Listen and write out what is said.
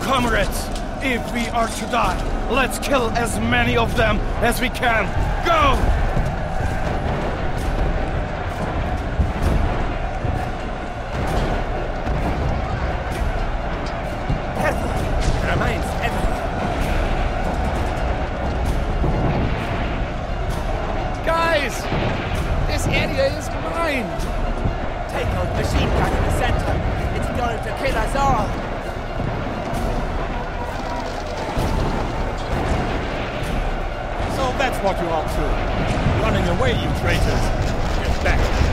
Comrades, if we are to die, let's kill as many of them as we can. Go! Remains everywhere. Guys! This area is mine! Take out the machine gun in the center. It's going to kill us all. So that's what you are up to. Running away, you traitors. Get back.